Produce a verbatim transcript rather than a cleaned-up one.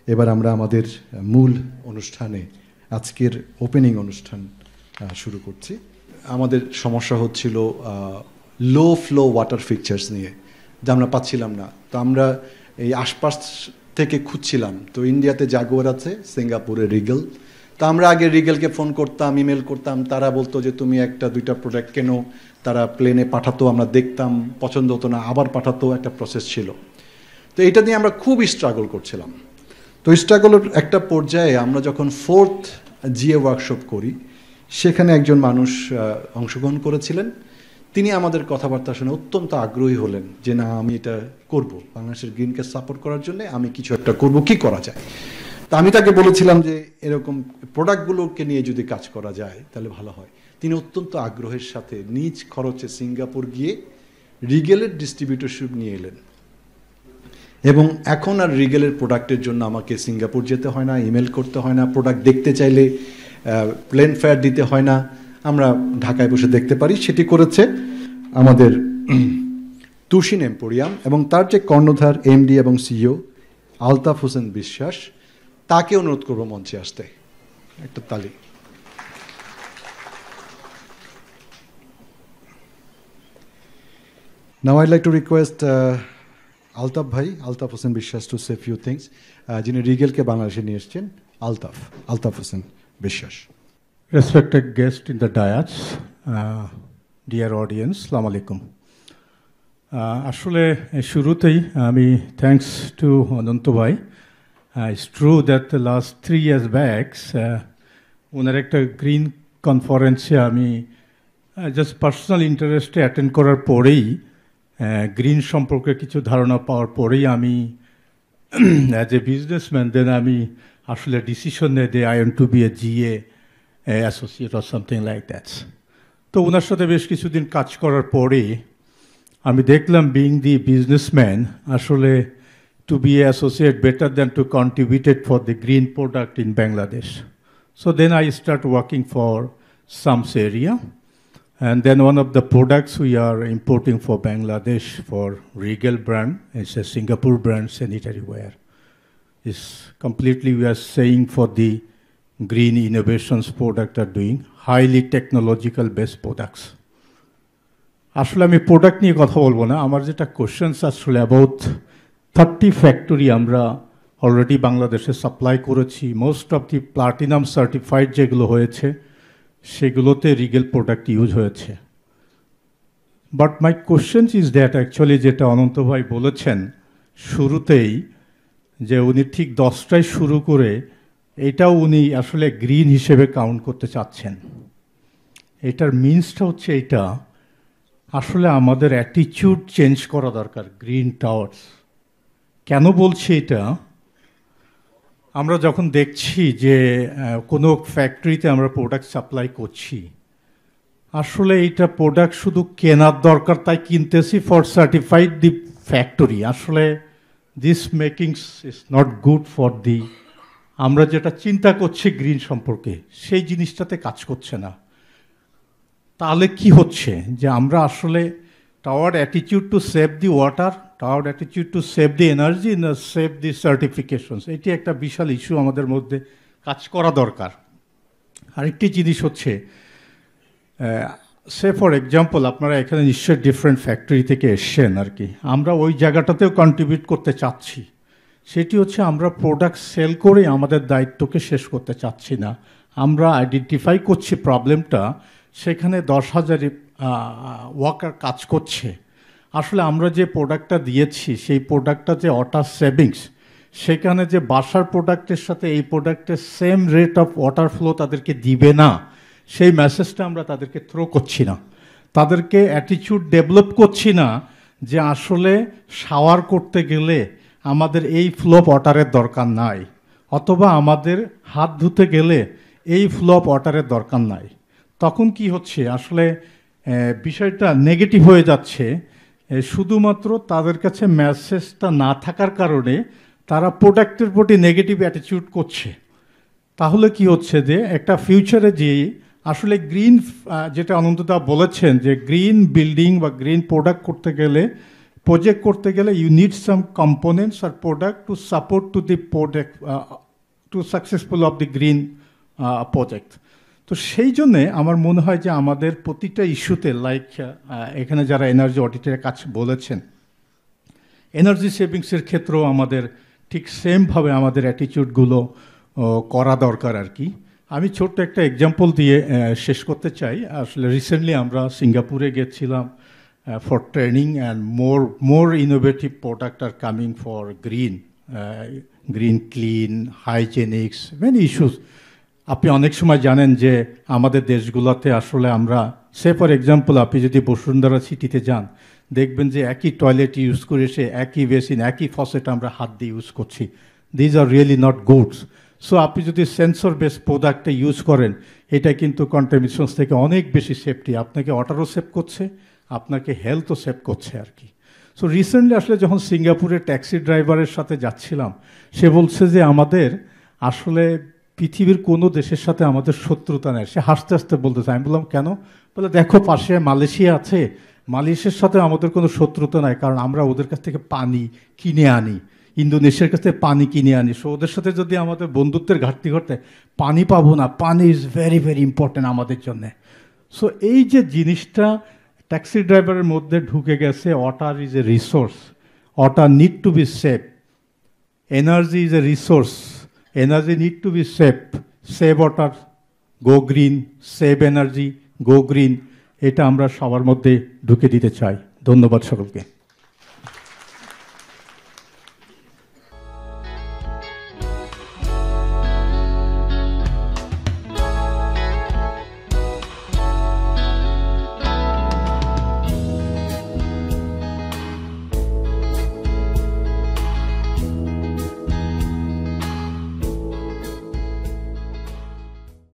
এবার আমরা আমাদের মূল অনুষ্ঠানে আজকের ওপেনিং অনুষ্ঠান শুরু করছি। আমাদের সমস্যা হচ্ছিল লো ফ্লো ওয়াটার ফিকচার্স নিয়ে, যা আমরা পাচ্ছিলাম না। তো আমরা এই আশপাশ থেকে খুঁজছিলাম। তো ইন্ডিয়াতে জাগুয়ার আছে, সিঙ্গাপুরে রিগেল। তো আমরা আগে রিগেলকে ফোন করতাম, ইমেল করতাম, তারা বলতো যে তুমি একটা দুইটা প্রোডাক্ট কেনো, তারা প্লেনে পাঠাতো, আমরা দেখতাম, পছন্দ হতো না, আবার পাঠাতো, একটা প্রসেস ছিল। তো এটা নিয়ে আমরা খুব স্ট্রাগল করছিলাম। তো স্ট্রাগলের একটা পর্যায়ে আমরা যখন ফোর্থ জিএ ওয়ার্কশপ করি, সেখানে একজন মানুষ অংশগ্রহণ করেছিলেন। তিনি আমাদের কথাবার্তা শুনে অত্যন্ত আগ্রহী হলেন যে না, আমি এটা করব, বাংলাদেশের গ্রিনকে সাপোর্ট করার জন্য আমি কিছু একটা করব, কি করা যায়। তা আমি তাকে বলেছিলাম যে এরকম প্রোডাক্টগুলোকে নিয়ে যদি কাজ করা যায় তাহলে ভালো হয়। তিনি অত্যন্ত আগ্রহের সাথে নিজ খরচে সিঙ্গাপুর গিয়ে রিগেলের ডিস্ট্রিবিউটরশিপ নিয়ে এলেন, এবং এখন আর রিগেলের প্রোডাক্টের জন্য আমাকে সিঙ্গাপুর যেতে হয় না, ইমেল করতে হয় না, প্রোডাক্ট দেখতে চাইলে প্লেন ফেয়ার দিতে হয় না, আমরা ঢাকায় বসে দেখতে পারি। সেটি করেছে আমাদের তুশিন এম্পোরিয়াম, এবং তার যে কর্ণধার এমডি এবং সিইও আলতাফ হোসেন বিশ্বাস, তাকে অনুরোধ করবো মঞ্চে আসতে। একটা তালি। Now I'd like to request uh, Altaf bhai, Altaf Hossain Biswas to say a few things. যিনি রিগেলকে বাংলাদেশে নিয়ে এসেছেন, আলতাফ, আলতাফ হোসেন বিশ্বাস। Respected guest in the dais, uh, dear audience, Assalamu alaikum. আসলে শুরুতেই আমি থ্যাঙ্কস টু অনন্ত ভাই। It's true that the last three years back, ওনার একটা গ্রিন কনফারেন্সে আমি জাস্ট পার্সোনাল ইন্টারেস্টে অ্যাটেন্ড করার পরেই, গ্রিন সম্পর্কে কিছু ধারণা পাওয়ার পরেই আমি অ্যাজ এ বিজনেসম্যান দেন আমি আসলে ডিসিশন নেই যে I want to be a GA associate or something like that. তো ওনার সাথে বেশ কিছুদিন কাজ করার পরে আমি দেখলাম, বিইং দি বিজনেসম্যান, আসলে to be an associate better than to contribute it for the green product in Bangladesh. So then I start working for some area, and then one of the products we are importing for Bangladesh for RIGEL brand, it's a Singapore brand sanitary ware. It's completely, we are saying, for the green innovations product are doing highly technological based products. আসলে আমি product নিয়ে কথা বলবো না, আমার যেটা questions আসলে about thirty factory আমরা অলরেডি বাংলাদেশে সাপ্লাই করেছি। Most of the platinum certified যেগুলো হয়েছে সেগুলোতে রিগেল প্রোডাক্ট ইউজ হয়েছে। But my question is that, actually যেটা অনন্ত ভাই বলেছেন শুরুতেই, যে উনি ঠিক দশটায় শুরু করে এটাও উনি আসলে গ্রিন হিসেবে কাউন্ট করতে চাচ্ছেন। এটার মিনসটা হচ্ছে এইটা, আসলে আমাদের অ্যাটিটিউড চেঞ্জ করা দরকার গ্রিন টাওয়ার্স। কেন বলছি এটা? আমরা যখন দেখছি যে কোনো ফ্যাক্টরিতে আমরা প্রোডাক্ট সাপ্লাই করছি, আসলে এইটা প্রোডাক্ট শুধু কেনার দরকার তাই কিনতেছি ফর সার্টিফাইড দি ফ্যাক্টরি। আসলে this makings is not good for the, আমরা যেটা চিন্তা করছি গ্রিন সম্পর্কে সেই জিনিসটাতে কাজ করছে না। তাহলে কি হচ্ছে যে আমরা আসলে toward attitude to save the water, toward attitude to save the energy, না সেভ দি সার্টিফিকেশনস, এটি একটা বিশাল ইস্যু আমাদের মধ্যে কাজ করা দরকার। আরেকটি জিনিস হচ্ছে, সে ফর এক্সাম্পল আপনারা এখানে নিশ্চয়ই ডিফারেন্ট ফ্যাক্টরি থেকে এসছেন আর কি, আমরা ওই জায়গাটাতেও কন্ট্রিবিউট করতে চাচ্ছি। সেটি হচ্ছে আমরা প্রোডাক্ট সেল করে আমাদের দায়িত্বকে শেষ করতে চাচ্ছি না। আমরা আইডেন্টিফাই করছি প্রবলেমটা, সেখানে দশ হাজার ওয়ার্কার কাজ করছে। আসলে আমরা যে প্রোডাক্টটা দিয়েছি সেই প্রোডাক্টটা যে ওয়াটার সেভিংস, সেখানে যে বাসার প্রোডাক্টের সাথে এই প্রোডাক্টের same rate of water flow তাদেরকে দিবে না, সেই মেসেজটা আমরা তাদেরকে থ্রো করছি না। তাদেরকে অ্যাটিটিউড ডেভেলপ করছি না যে আসলে শাওয়ার করতে গেলে আমাদের এই ফ্লো অফ ওয়াটারের দরকার নাই, অথবা আমাদের হাত ধুতে গেলে এই ফ্লো অফ ওয়াটারের দরকার নাই। তখন কি হচ্ছে, আসলে বিষয়টা নেগেটিভ হয়ে যাচ্ছে। শুধুমাত্র তাদের কাছে মেসেজটা না থাকার কারণে তারা প্রোডাক্টের প্রতি নেগেটিভ অ্যাটিটিউড করছে। তাহলে কি হচ্ছে যে একটা ফিউচারে যে আসলে গ্রিন, যেটা অনন্তদা বলেছেন যে গ্রিন বিল্ডিং বা গ্রিন প্রোডাক্ট করতে গেলে প্রজেক্ট করতে গেলে ইউ নিড সাম কম্পোনেন্টস আর product to support to the product to successful of the green project. তো সেই জন্যে আমার মনে হয় যে আমাদের প্রতিটা ইস্যুতে, লাইক এখানে যারা এনার্জি অডিটের কাজ বলেছেন, এনার্জি সেভিংসের ক্ষেত্রেও আমাদের ঠিক সেমভাবে আমাদের অ্যাটিটিউডগুলো করা দরকার আর কি। আমি ছোট্ট একটা এক্সাম্পল দিয়ে শেষ করতে চাই। আসলে রিসেন্টলি আমরা সিঙ্গাপুরে গেছিলাম for training, and more more innovative product are coming for green green clean hygienics many issues. আপনি অনেক সময় জানেন যে আমাদের দেশগুলোতে আসলে আমরা, সে ফর এক্সাম্পল আপনি যদি বসুন্ধরা সিটিতে যান, দেখবেন যে একই টয়লেট ইউজ করে সে একই বেসিন একই ফসেট আমরা হাত দিয়ে ইউজ করছি। These are really not goods. So আপনি যদি সেন্সর বেস প্রোডাক্টটা ইউজ করেন, এটা কিন্তু কন্টামিনেশনস থেকে অনেক বেশি সেফটি, আপনাকে ওয়াটারও সেভ করছে, আপনাকে হেলথও সেভ করছে আর কি। সো রিসেন্টলি আসলে যখন সিঙ্গাপুরে ট্যাক্সি ড্রাইভারের সাথে যাচ্ছিলাম, সে বলছে যে আমাদের আসলে পৃথিবীর কোনো দেশের সাথে আমাদের শত্রুতা নেই। সে হাসতে হাসতে বলতেছে। আমি বললাম কেন? বলে দেখো পাশে মালয়েশিয়া আছে, মালয়েশিয়ার সাথে আমাদের কোনো শত্রুতা নাই, কারণ আমরা ওদের কাছ থেকে পানি কিনে আনি, ইন্দোনেশিয়ার কাছ থেকে পানি কিনে আনি। সো ওদের সাথে যদি আমাদের বন্ধুত্বের ঘাটতি ঘটে, পানি পাবো না। পানি ইজ ভেরি ভেরি ইম্পর্টেন্ট আমাদের জন্যে। সো এই যে জিনিসটা ট্যাক্সি ড্রাইভারের মধ্যে ঢুকে গেছে, water is a resource, water need to be save, energy is a resource, energy need to be save, save water, go green, save energy, go green, এটা আমরা সবার মধ্যে ঢুকে দিতে চাই। ধন্যবাদ সকলকে।